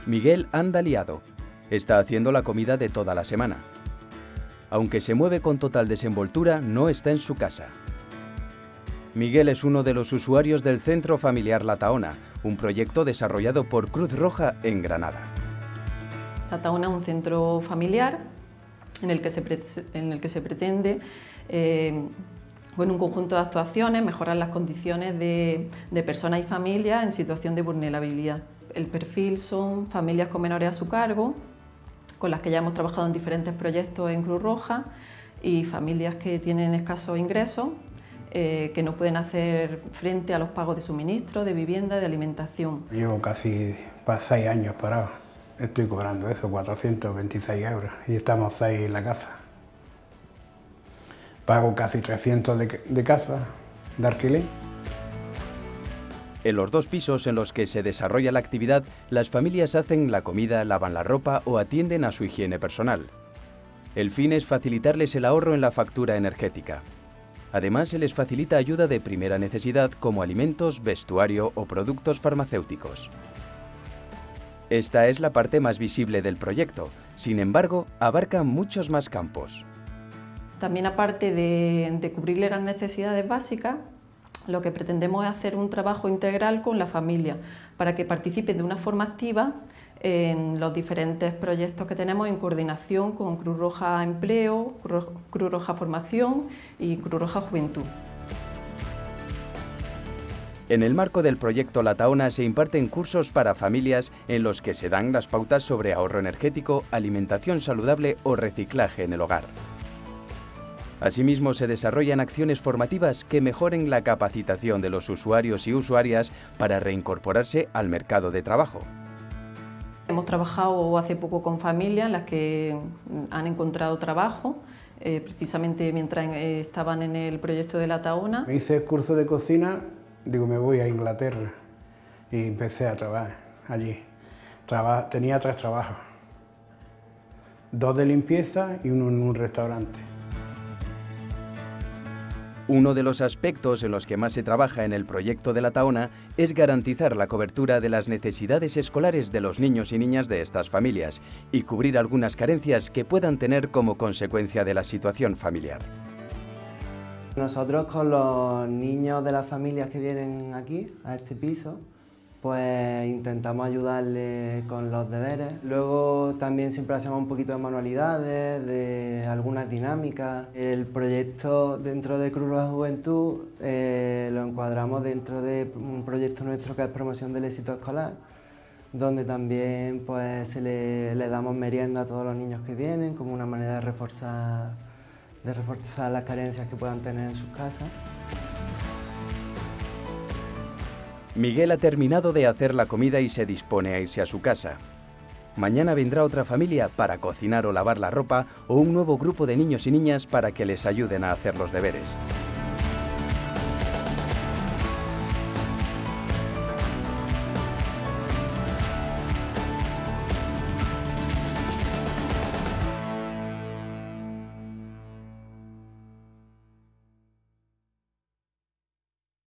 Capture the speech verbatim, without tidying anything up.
Miguel anda liado. Está haciendo la comida de toda la semana. Aunque se mueve con total desenvoltura, no está en su casa. Miguel es uno de los usuarios del Centro Familiar La Tahona, un proyecto desarrollado por Cruz Roja en Granada. La Tahona es un centro familiar en el que se, pre en el que se pretende, eh, con un conjunto de actuaciones, mejorar las condiciones de, de personas y familias en situación de vulnerabilidad. El perfil son familias con menores a su cargo, con las que ya hemos trabajado en diferentes proyectos en Cruz Roja, y familias que tienen escasos ingresos, eh, que no pueden hacer frente a los pagos de suministro, de vivienda, de alimentación. Llevo casi seis años parado. Estoy cobrando eso, cuatrocientos veintiséis euros, y estamos seis en la casa. Pago casi trescientos de, de casa, de alquiler. En los dos pisos en los que se desarrolla la actividad, las familias hacen la comida, lavan la ropa o atienden a su higiene personal. El fin es facilitarles el ahorro en la factura energética. Además, se les facilita ayuda de primera necesidad como alimentos, vestuario o productos farmacéuticos. Esta es la parte más visible del proyecto. Sin embargo, abarca muchos más campos. También, aparte de, de cubrirle las necesidades básicas, lo que pretendemos es hacer un trabajo integral con la familia para que participen de una forma activa en los diferentes proyectos que tenemos en coordinación con Cruz Roja Empleo, Cruz Roja Formación y Cruz Roja Juventud. En el marco del proyecto La Tahona se imparten cursos para familias en los que se dan las pautas sobre ahorro energético, alimentación saludable o reciclaje en el hogar. Asimismo, se desarrollan acciones formativas que mejoren la capacitación de los usuarios y usuarias para reincorporarse al mercado de trabajo. Hemos trabajado hace poco con familias en las que han encontrado trabajo, eh, precisamente mientras eh, estaban en el proyecto de La Tahona. Hice el curso de cocina, digo, me voy a Inglaterra, y empecé a trabajar allí. Traba- tenía tres trabajos, dos de limpieza y uno en un restaurante. Uno de los aspectos en los que más se trabaja en el proyecto de La Tahona es garantizar la cobertura de las necesidades escolares de los niños y niñas de estas familias y cubrir algunas carencias que puedan tener como consecuencia de la situación familiar. Nosotros con los niños de las familias que vienen aquí, a este piso, pues intentamos ayudarles con los deberes. Luego también siempre hacemos un poquito de manualidades, de algunas dinámicas. El proyecto dentro de Cruz Roja Juventud eh, lo encuadramos dentro de un proyecto nuestro que es promoción del éxito escolar, donde también pues, se le, le damos merienda a todos los niños que vienen, como una manera de reforzar, de reforzar las carencias que puedan tener en sus casas. Miguel ha terminado de hacer la comida y se dispone a irse a su casa. Mañana vendrá otra familia para cocinar o lavar la ropa o un nuevo grupo de niños y niñas para que les ayuden a hacer los deberes.